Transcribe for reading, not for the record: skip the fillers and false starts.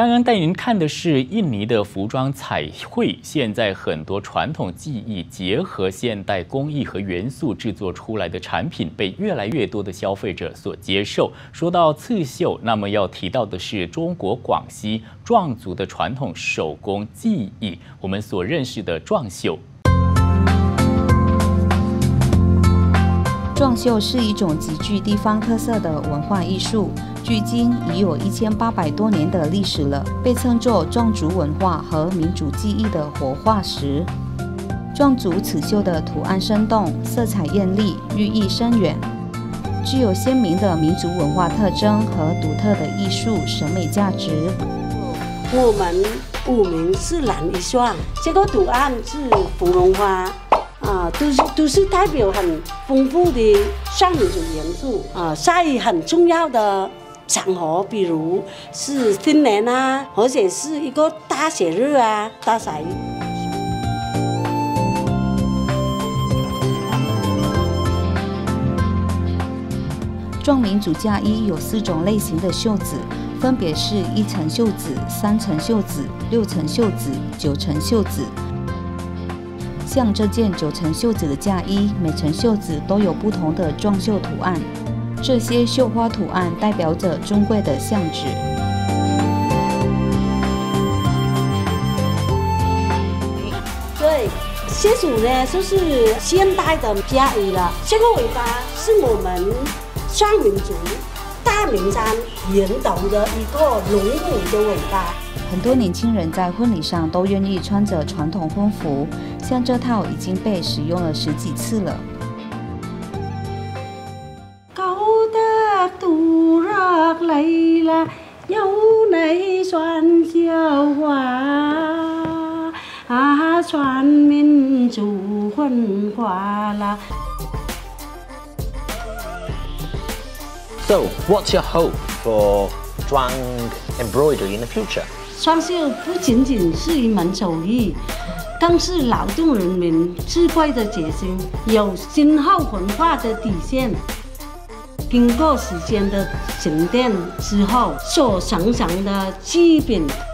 刚刚带您看的是印尼的服装彩绘，现在很多传统技艺结合现代工艺和元素制作出来的产品，被越来越多的消费者所接受。说到刺绣，那么要提到的是中国广西壮族的传统手工技艺，我们所认识的壮绣。 壮绣是一种极具地方特色的文化艺术，距今已有1800多年的历史了，被称作壮族文化和民族技艺的活化石。壮族刺绣的图案生动，色彩艳丽，寓意深远，具有鲜明的民族文化特征和独特的艺术审美价值。 我们五名是男一双，这个图案是芙蓉花。 都是代表很丰富的少民族元素在很重要的场合，比如是新年啊，或者是一个大节日啊，大赛。 壮民族嫁衣有4种类型的袖子，分别是1层袖子、3层袖子、6层袖子、9层袖子。 像这件9层袖子的嫁衣，每层袖子都有不同的壮绣图案。这些绣花图案代表着尊贵的象徵。 对，这组呢就是现代的嫁衣了。这个尾巴是我们少民族大名山沿岛的一个龙尾的尾巴。 很多年轻人在婚礼上都愿意穿着传统婚服，像这套已经被使用了10几次了。 So, what's your hope for Zhuang embroidery in the future? 双绣不仅仅是一门手艺，更是劳动人民智慧的结晶，有深厚文化的底线。经过时间的沉淀之后，所形成的基本